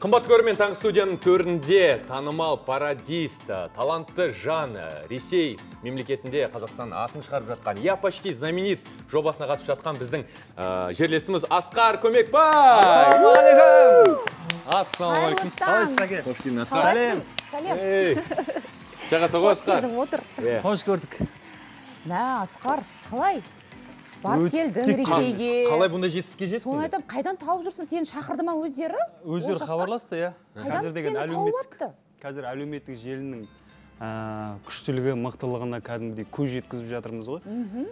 Қымбат көрермен, таңғы студияның төрінде танымал пародист, талантты жан, Ресей мемлекетінде Қазақстан атын шығарып жатқан, я почти знаменит жобасына қатысып жатқан біздің жерлесіміз Асқар Көмекбай. Ассалаумағалейкум. Қалайсыз, әке? Қош келдің, Асқар. Сәлем. Жағасы ғой, Асқар. Қош көрдік. Асқар, қалай? Барып келдің Ресейге. Қалай бұнда жетістікке жеттің? Соны айтам, қайдан тауып жүрсің? Сені шақырды ма өздері? Өздері хабарласты, иә. Қазір әлеуметтік желінің күштілігі, мықтылығына кәдімгідей көз жеткізіп жатырмыз ғой.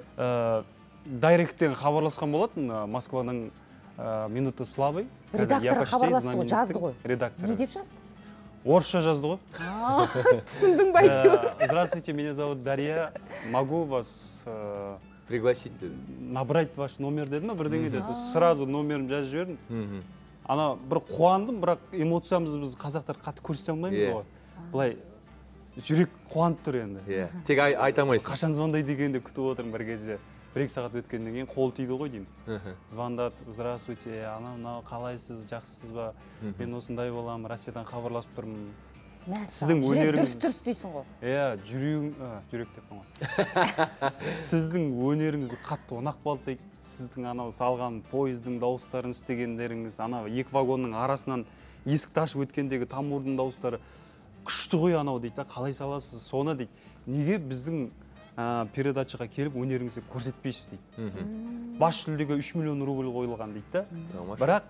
Дайректтен хабарласқан болатын Москваның минуты славы. Редакторы хабарласты ғой, жазды ғой. Редакторы. Не деп жазды? Орысша жазды ғой. Түсіндің ба әйтеуір? Здравствуйте, меня зовут Дарья. Могу вас пригласить, набрать ваш номер деді ма, бірдеңе деді. Сразу номерін жазып жібердім. Ана бір қуандым, бірақ эмоциямызды біз қазақтар қатты көрсете алмаймыз ғой. Былай жүрек қуанып тұр енді. Тек айта алмайсың. Қашан звондайды екен деп күтіп отырмын бір кезде. Бір-екі сағат өткеннен кейін қол тиді ғой деймін. Звондады, здравствуйте, анау қалайсыз, жақсысыз ба? Мен осындай боламын, Россиядан хабарласып тұрмын. Сіздің өнеріңіз дұрыс дейсің ғой. Иә, жүрек деп қойған. Сіздің өнеріңіз қатты ұнап қалды дейді. Сіздің анау салған пойыздың дауыстарын істегендеріңіз, анау екі вагонның арасынан есікті ашып өткендегі тамбурдың дауыстары күшті ғой анау дейді. Қалай саласыз? Соны дейді. Неге біздің передачаға келіп өнеріңізді көрсетпейсіз дейді. Бас жүлдеге 3 миллион рубль қойылған дейді. Бірақ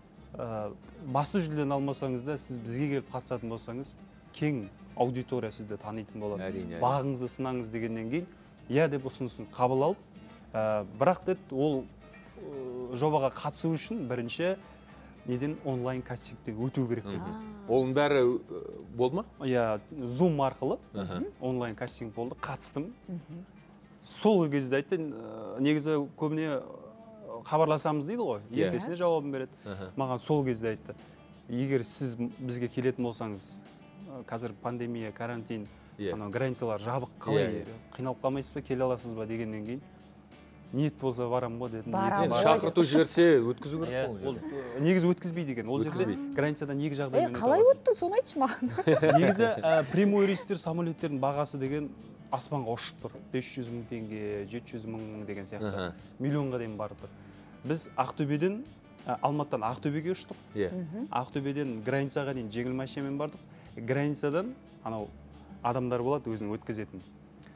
басты жүлдені алмасаңыз да, сіз бізге келіп қатысатын болсаңыз, кең аудитория сізді танитын болады. Бағыңызды сынаңыз дегеннен кейін, иә деп ұсынысын қабыл алып, бірақ деді, ол жобаға қатысу үшін бірінші неден онлайн кастингтен өту керек дейді. Оның бәрі болды ма? Иә, Zoom арқылы онлайн кастинг болды, қатыстым. Сол кезде айтты, негізі көбіне хабарласамыз дейді ғой, ертесіне жауабын береді. Маған сол кезде айтты, егер сіз бізге келетін болсаңыз, қазір пандемия, карантин, границалар жабық, қалай қиналып қалмайсыз ба, келе аласыз ба дегеннен кейін, ниет болса барам ғой дедім. Шақырту жіберсе өткізу керек қой. Негізі өткізбейді екен. Ол жерде границадан екі жағдаймен өтіп қалай өттің, соны айтшы маған. Негізі прямой рейстер, самолеттердің бағасы деген аспанға ұшып тұр. 500 мың теңге, 700 мың деген сияқты. Миллионға дейін барып тұр. Біз Ақтөбеден, Алматыдан Ақтөбеге ұштық. Ақтөбеден границаға дейін жеңіл машинамен бардық. Границадан анау адамдар болады өзінің өткізетін.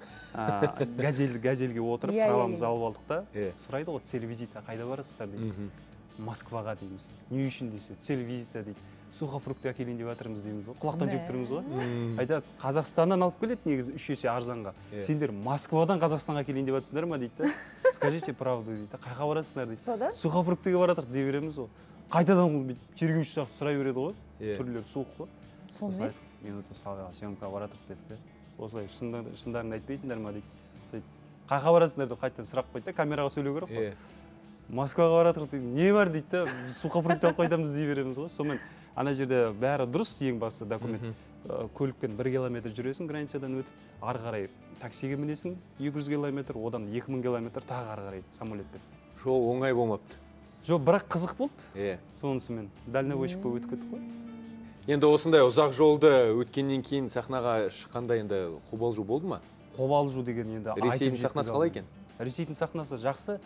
Газельге отырып, правамызды алып алдық та, сұрайды ғой, цель визита қайда барасыздар дейді. Москваға дейміз. Не үшін десе, цель визита дейді. Сухофрукты әкелейін деп жатырмыз дейміз ғой. Құлақтан жеп тұрмыз ғой. Айтады, Қазақстаннан алып келеді негізі 3 есе арзанға. Сендер Москвадан Қазақстанға әкелейін деп жатсыңдар ма дейді. Скажите правду дейді. Қайға барасыңдар дейді. Сухофруктыге баратырық деп береміз ғой. Қайтадан тергеуші сияқты сұрай береді ғой. Түрлері суық қой. Сонымен минуты съемкаға баратырық деді. Осылай шындарыңды айтпайсыңдар ма дейді. Қайға барасыңдар деп қайтадан сұрақ қойды. Камераға сөйлеу керек қой. Москваға баратырық дейді. Не бар дейді. Сухофрукты алып қайтамыз дей береміз ғой. Сонымен ана жерде бәрі дұрыс, ең басы документ. Көлікпен 1 километр жүресің границадан өтіп, ары қарай таксиге мінесің 200 километр, одан 2000 километр тағы ары қарай самолетпен. Жол оңай болмапты. Жоқ, бірақ қызық болды. Сонысымен дальнобойщик болып өтіп кеттік қой. Енді осындай ұзақ жолды өткеннен кейін сахнаға шыққанда енді қобалжу болды ма? Қобалжу деген енді Ресейдің сахнасы қалай екен? Ресейдің сахнасы жақсы.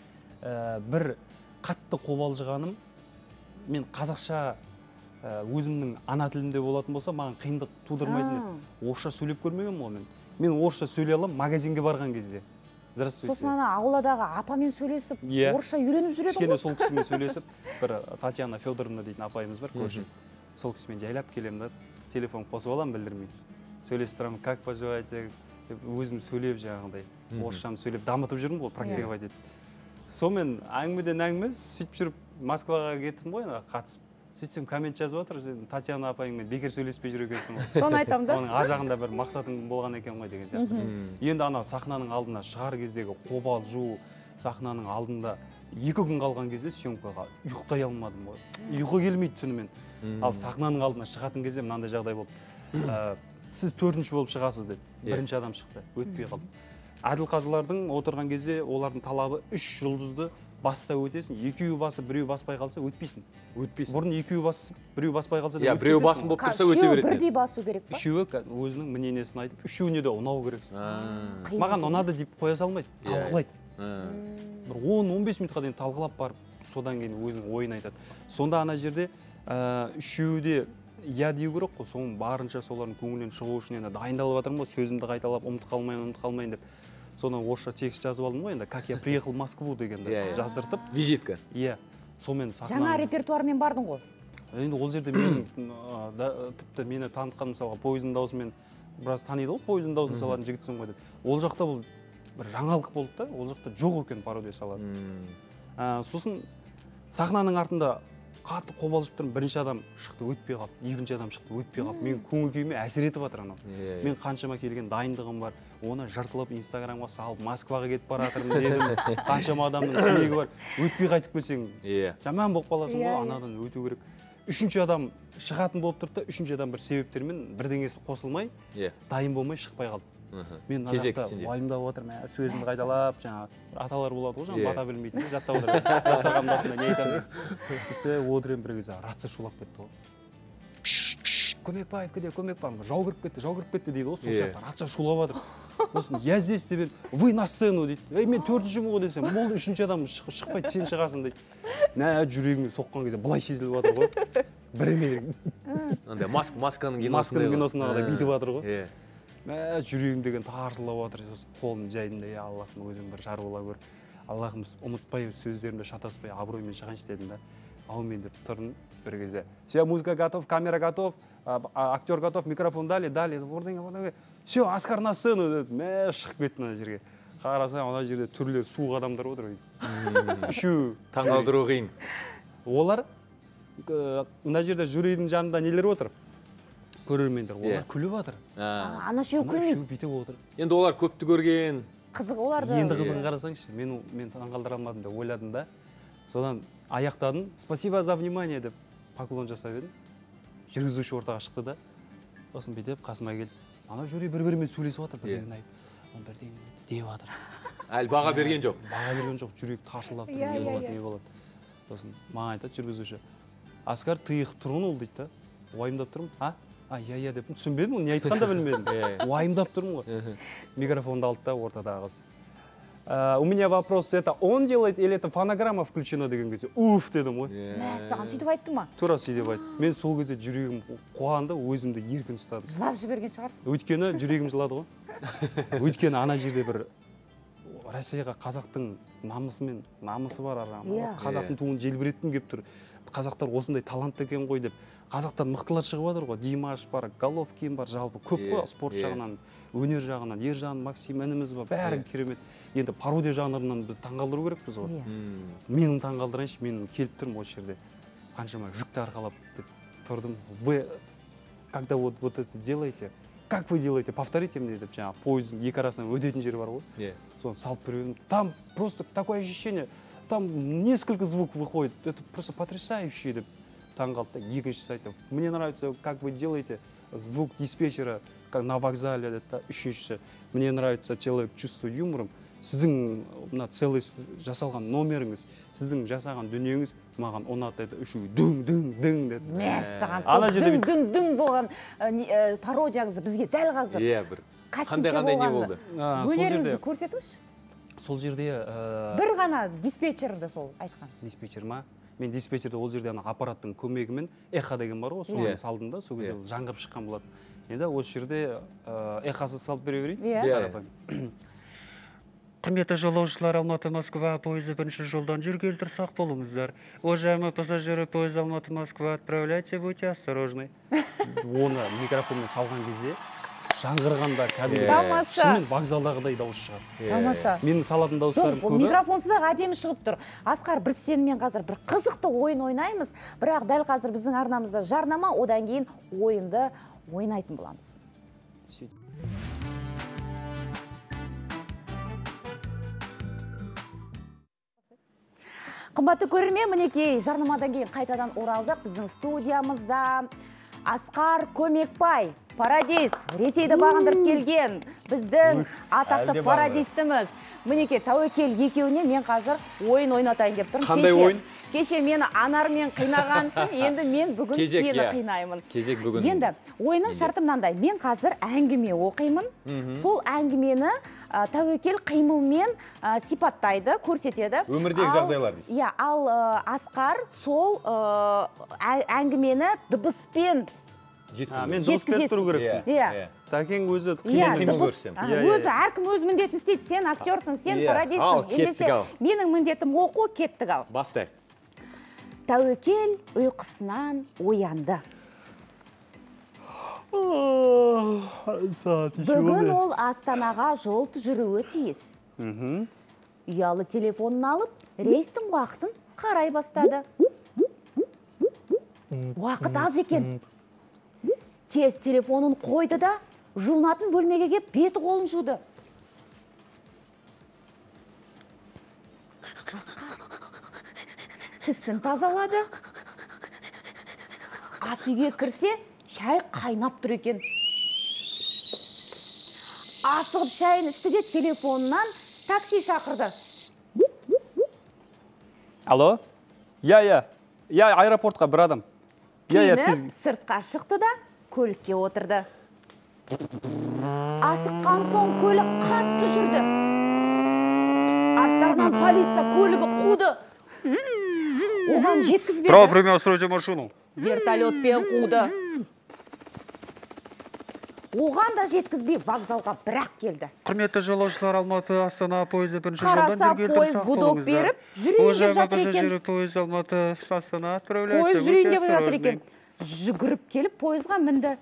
Бір қатты қобалжығаным, мен қазақша өзімнің ана тілімде болатын болса, маған қиындық тудырмайтын еді. Орысша сөйлеп көрмеген ғой мен. Мен орысша сөйлей аламын магазинге барған кезде. Здравствуйте. Сосын ана ауладағы апамен сөйлесіп, орысша үйреніп жүреді ғой. Кішкене сол кісімен сөйлесіп, бір Татьяна Федоровна дейтін апайымыз бар, көрші. Сол кісімен жайлап келемін да, телефон қосып аламын білдірмей. Сөйлесіп тұрамын, как поживаете деп өзім сөйлеп жаңағыдай. Орысшамды сөйлеп дамытып жүрмін ғой, практиковать етіп. Сонымен әңгімеден әңгіме сөйтіп жүріп Москваға кеттім ғой, қатысып. Сөйтсем коммент жазып отыр, Татьяна апайыңмен бекер сөйлеспей жүр екенсің ғой. Соны айтамын да. Оның ар жағында бір мақсатың болған екен ғой деген сияқты. Енді ана сахнаның алдына шығар кездегі қобалжу, сахнаның алдында 2 күн қалған кезде съемкаға ұйықтай алмадым ғой. Ұйқы келмейді түнімен. Ал сахнаның алдына шығатын кезде мынандай жағдай болды. Сіз 4-ші болып шығасыз деді. Бірінші адам шықты, өтпей қалды. Әділқазылардың отырған кезде олардың талабы 3 жұлдызды басса өтесің, екеуі басып, біреу баспай қалса өтпейсің. Бұрын екеуі басып, біреу баспай қалса да біреу басым болып тұрса өте береді. Бірдей басу керек па? Үшеуі өзінің мнениесін айтып, үшеуіне де ұнау керексің. Маған ұнады деп қоя салмайды, талқылайды. Бір 10-15 минутқа дейін талқылап барып, содан кейін өзінің ойын айтады. Сонда ана жерде үшеуі де иә деу керек қой, соның барынша солардың көңілінен шығу үшін енді дайындалып жатырмын ғой, сөзімді қайталап, ұмытып қалмайын деп. Соны орысша текст жазып алдым ғой, енді как я приехал в Москву дегенді жаздыртып. Визитка. Иә. Сонымен жаңа репертуармен бардың ғой. Енді ол жерде мен тіпті мені танытқан мысалға пойыздың даусымен біраз таниды ғой, пойыздың даусын салатын жігітсің ғой деп. Ол жақта бұл бір жаңалық болды да, ол жақта жоқ екен пародия салады. Сосын сахнаның артында қатты қобалжып тұрмын, бірінші адам шықты, өтпей қалды, екінші адам шықты, өтпей қалды. Мен көңіл күйіме әсер етіп жатыр анау. Мен қаншама келген дайындығым бар, оны жыртылып Инстаграмға салып, Москваға кетіп бара жатырмын дедім. Қаншама адамның тілегі бар, өтпей қайтып келсең, жаман болып қаласың ғой, анадан өту керек. Үшінші адам шығатын болып тұрды да, үшінші адам бір себептермен бірдеңесі қосылмай, дайын болмай шықпай қалды. Мен ана жақта уайымдап отырмын, сөзімді қайталап, жаңағы аталар болады ғой, жаңағы бата білмейтін, жаттап отырмын. Дастархан басында не айтамын? Бізде одырен бір кезде рация шулап кетті ғой. Көмекбаев кіде, Көмекбаев, жау кіріп кетті дейді ғой, сол сияқты рация шулап жатыр. Сосын я здесь тебе, вы на сцену дейді. Мен төртіншімін ғой десем, болды үшінші адам шықпайды, сен шығасың дейді. Жүрегіме соққан кезде былай сезіліп жатыр ғой. Біремен. Масканың киносындағыдай бүйтіп жатыр ғой. Жүрегім деген тарсылап жатыр, қолым жайдым да, Аллахым өзім бір жар бола көр. Аллахым ұмытпай, сөздерімді шатаспай, абыроймен шығайыншы дедім да. Аумен деп тұрдым бір кезде. Все, музыка готов, камера готов, актер готов, микрофон дали. Все, Оскар на сцену деді. Шығып кетті ана жерге. Қарасаң, ана жерде түрлі суық адамдар отыр. Үшеу. Таңғалдыру қиын. Олар мына жерде жюридің жанында нелер отыр? Көрермендер, олар күліп жатыр. Ана үшеу күлмейді. Бүйтіп отыр. Енді олар көпті көрген. Қызық оларды. Енді қызығын қарасаңшы, мен таңғалдыра алмадым деп ойладым да. Содан аяқтадым. Спасибо за внимание деп поклон жасап едім. Жүргізуші ортаға шықты да. Сосын бүйтіп қасыма келді. Ана жюри бір-бірімен сөйлесіп жатыр, бірдеңе айтып. Бірдеңе деп жатыр. Әлі баға берген жоқ. Баға берген жоқ, жүрек тарсылдап тұр, не болады. Сосын маған айтады жүргізуші. Оскар тыйық тұрғын ол дейді да. Уайымдап тұрмын. Я деп түсінбедім, не айтқанда білмедім. Уайымдап тұрмын ғой. Микрофонды алды да ортадағы қыз. У меня вопрос, это он делает или это фонограмма включена деген кезде? Уф дедім ғой. Саған сөйтіп айтты ма? Тура сөйтіп айтты. Мен сол кезде жүрегім қуғанда өзімді еркін ұстадым. Жылап жіберген шығарсың. Өйткені жүрегім жылады ғой. Өйткені ана жерде бір Россияға қазақтың намысы бар арам. Қазақтың туын желбіреткім келіп тұр. Қазақтар осындай талантты екен ғой деп. Қазақтан мықтылар шығып жатыр ғой. Димаш бар, Головкин бар, жалпы көп қой спорт жағынан, өнер жағынан, Ержан, Максим ініміз бар, бәрі керемет. Енді пародия жанрынан біз таңғалдыру керекпіз ғой. Менің таңғалдырайыншы, мен келіп тұрмын осы жерде. Қаншама жүкті арқалап деп тұрдым. Вы когда вот это делаете, как вы делаете, повторите мне деп, жаңағы пойыздың екі арасынан өтетін жері бар ғой. Соны салып беремін. Там просто такое ощущение, там несколько звук выходит. Это просто потрясающе деп таңғалды. Екіншісі айтты. Мне нравится, как вы делаете звук диспетчера как на вокзале. Үшіншісі. Мне нравится человек чувствует юмором. Сіздің мына целый жасалған номеріңіз, сіздің жасаған дүниеңіз маған ұнады деді. Үшеуі дүң деді. Мәссаған сол дүң болған пародияңызды бізге дәл қазір. Иә, бір қандай не болды? Өнеріңізді көрсетіңізші. Сол жерде бір ғана диспетчерді сол айтқан. Диспетчер ма? Мен диспетчерді ол жерде аппараттың көмегімен эхо деген бар ғой, соны салдым да, сол кезде жаңғырып шыққан болады. Енді осы жерде эхосыз салып бере берейін. Құрметті жолаушылар, Алматы-Москва пойызы бірінші жолдан жүргелі тұрсақ болыңыздар. Уважаемые пассажиры пойыза Алматы-Москва, отправляйте, будьте осторожны. Оны микрофонмен салған кезде жаңғырғанда кәдімгі шынымен вокзалдағыдай дауыс шығар. Тамаша. Менің салатын дауыстарым көбі. Микрофонсыз әдемі шығып тұр. Асқар, біз сенімен қазір бір қызықты ойын ойнаймыз, бірақ дәл қазір біздің арнамызда жарнама, одан кейін ойынды ойнайтын боламыз. Қымбатты көрермен, мінекей жарнамадан кейін қайтадан оралдық. Біздің студиямызда Асқар Көмекбай, пародист, Ресейді бағындырып келген біздің атақты пародистіміз. Мінеке, Тәуекел екеуіне мен қазір ойын ойнатайын деп тұрмын. Қандай ойын? Кеше мені Анармен қинағансың, енді мен бүгін сені қинаймын. Кезек бүгін. Енді ойынның шарты мынандай, мен қазір әңгіме оқимын. Сол әңгімені Тәуекел қимылмен сипаттайды, көрсетеді. Өмірдегі жағдайлар дейсіз. Иә, ал Асқар сол әңгімені дыбыспен мен дыбыс беріп тұру керек. Иә. Тәкең өзі қимыл көрсем. Өзі әркім өз міндетін істейді. Сен актерсың, сен пародистсің. Кеттік ал. Менің міндетім оқу, кеттік ал. Бастайық. Тәуекел ұйқысынан оянды. Бүгін ол Астанаға жол жүруі тиіс. Ұялы телефонын алып, рейстің уақытын қарай бастады. Уақыт аз екен. Тез телефонын қойды да, жуынатын бөлмеге кеп беті қолын жуды. Тісін тазалады. Ас үйге кірсе, шай қайнап тұр екен. Асығып шайын ішті де телефонынан такси шақырды. Алло? Я, аэропортқа бір адам. Киініп, сыртқа шықты да, көлікке отырды. Асыққан соң көлік қатты жүрді. Арттарынан полиция көлігі қуды. Оған жеткізбеді. Право время устроить машину. Вертолетпен қуды. Оған да жеткізбей вокзалға бірақ келді. Құрметті жолаушылар, Алматы Астана пойызы бірінші жолдан жүргелді, пойыз гудок беріп, жүрейін деп жатыр екен. Пойыз Алматы Астана отправляется. Пойыз жүрейін деп жатыр екен. Жүгіріп келіп пойызға мінді.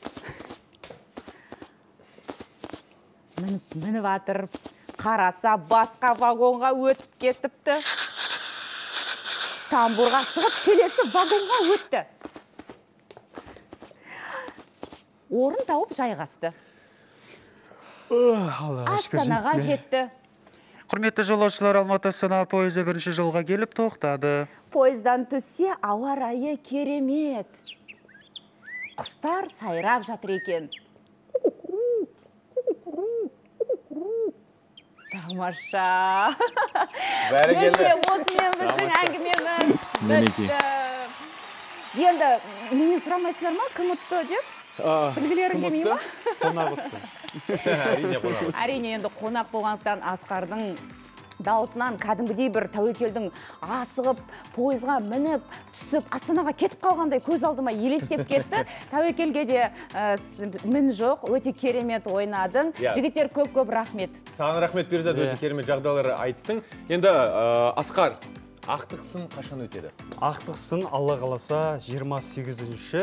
Мініп атыр. Қараса басқа вагонға өтіп кетіпті. Тамбурға шығып келесі вагонға өтті. Орын тауып жайғасты. Астанаға жетті. Құрметті жолаушылар, Алматы Астана пойызы бірінші жолға келіп тоқтады. Пойыздан түссе, ауа райы керемет. Құстар сайрап жатыр екен. Тамаша. Бәрі келді. Осымен біздің әңгімеміз бітті. Енді, менен сұрамайсыздар ма, кім ұтты деп? Білгілерің келмей ма? Қонақ ұтты. Әрине қонақ. Әрине, енді қонақ болғандықтан Асқардың даусынан кәдімгідей бір Тәуекелдің асығып, пойызға мініп, түсіп, Астанаға кетіп қалғандай көз алдыма елестеп кетті. Тәуекелге де мін жоқ, өте керемет ойнадың. Жігіттер көп-көп рахмет. Саған рахмет, Перизат, өте керемет жағдайлар айттың. Енді Асқар, ақтық сын қашан өтеді? Ақтық сын Алла қаласа 28-ші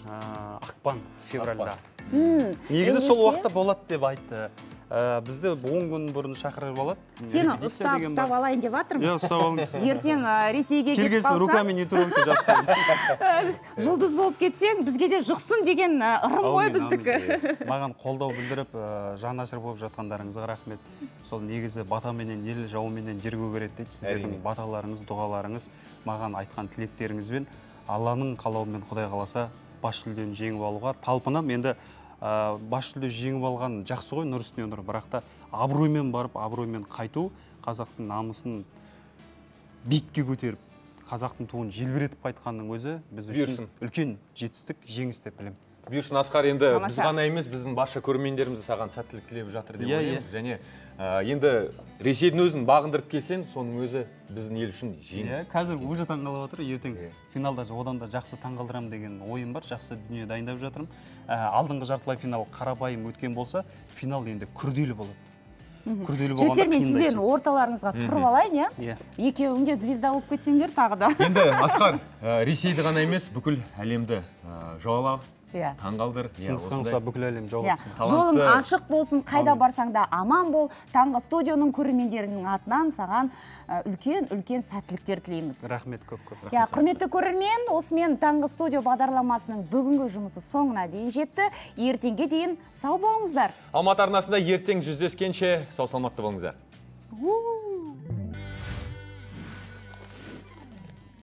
ақпан, февральда. Негізі сол уақытта болады деп айтты. Бізді 10 күн бұрын шақырып алады. Сені ұстап алайын деп жатырмын. Иә, ұстап алыңыз. Ертең Ресейге кетіп қалсаң, руками не трогайте жазып. Жұлдыз болып кетсең, бізге де жұқсын деген ырым ғой біздікі. Маған қолдау білдіріп, жанашыр болып жатқандарыңызға рахмет. Сол негізі батаменен ел, жауменен жер көгереді дейді. Сіздердің баталарыңыз, дұғаларыңыз, маған айтқан тілектеріңізбен Алланың қалауымен, Құдай қаласа, бас жүлдені жеңіп алуға талпынам. Енді бас жүлде жеңіп алған жақсы ғой, нұр үстіне нұр, бірақ та абыроймен барып, абыроймен қайту, қазақтың намысын биікке көтеріп, қазақтың туын желбіретіп қайтқанның өзі біз үшін үлкен жетістік, жеңіс деп білемін. Бұйырсын, Асқар, енді біз ғана емес, біздің барша көрермендеріміз саған сәттілік тілеп жатыр деп ойлаймыз. Және енді Ресейдің өзін бағындырып келсең, соның өзі біздің ел үшін жеңіс. Қазір уже таңғалып жатыр, ертең финалда одан да жақсы таңғалдырам деген ойым бар, жақсы дүние дайындап жатырмын. Алдыңғы жартылай финал қарапайым өткен болса, финал енді күрделі болады. Күрделі болғанда қиындайды. Мен сіздердің орталарыңызға тұрып алайын, иә? Екеуіңде звезда болып кетсеңдер тағы да. Енді Асқар, Ресейді ғана емес, бүкіл әлемді жаулап, таңғалдыр. Сынсқанса бүкіл әлем жауапсың. Жолың ашық болсын, қайда барсаң да аман бол. Таңғы студияның көрермендерінің атынан саған үлкен сәттіліктер тілейміз. Рахмет көп-көп. Құрметті көрермен, осымен таңғы студия бағдарламасының бүгінгі жұмысы соңына дейін жетті. Ертеңге дейін сау болыңыздар. Алматы арнасында ертең жүздескенше сау саламатты болыңыздар.